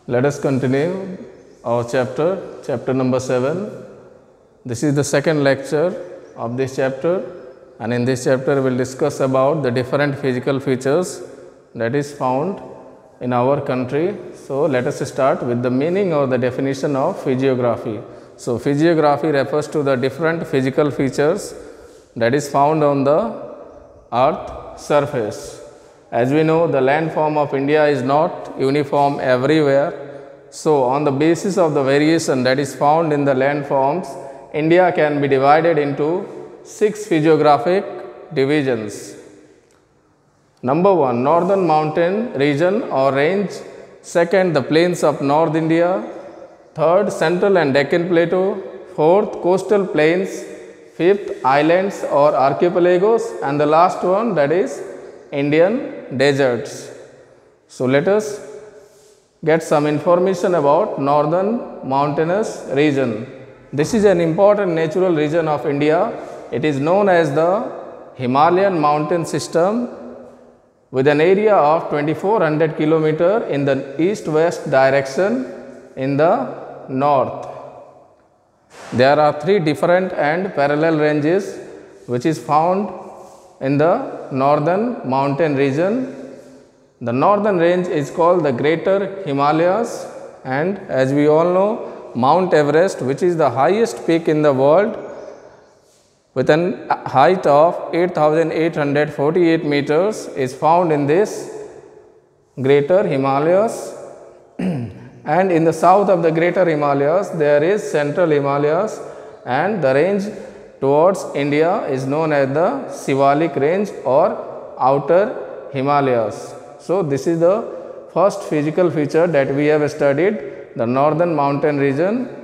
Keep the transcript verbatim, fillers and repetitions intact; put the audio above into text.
Let us continue our chapter, chapter number seven. This is the second lecture of this chapter, and in this chapter we will discuss about the different physical features that is found in our country. So, let us start with the meaning or the definition of physiography. So, physiography refers to the different physical features that is found on the earth surface. As we know, the landform of India is not uniform everywhere. So, on the basis of the variation that is found in the landforms, India can be divided into six physiographic divisions. Number one, northern mountain region or range. Second, the plains of North India. Third, central and Deccan plateau. Fourth, coastal plains. Fifth, islands or archipelagos, and the last one, that is Indian deserts. So, let us get some information about northern mountainous region. This is an important natural region of India. It is known as the Himalayan mountain system with an area of twenty-four hundred kilometers in the east-west direction in the north. There are three different and parallel ranges which is found in the northern mountain region. The northern range is called the Greater Himalayas, and as we all know, Mount Everest, which is the highest peak in the world with an height of eight thousand eight hundred forty-eight meters, is found in this Greater Himalayas. And in the south of the Greater Himalayas, there is Central Himalayas, and the range towards India is known as the Shivalik range or Outer Himalayas. So, this is the first physical feature that we have studied, the northern mountain region.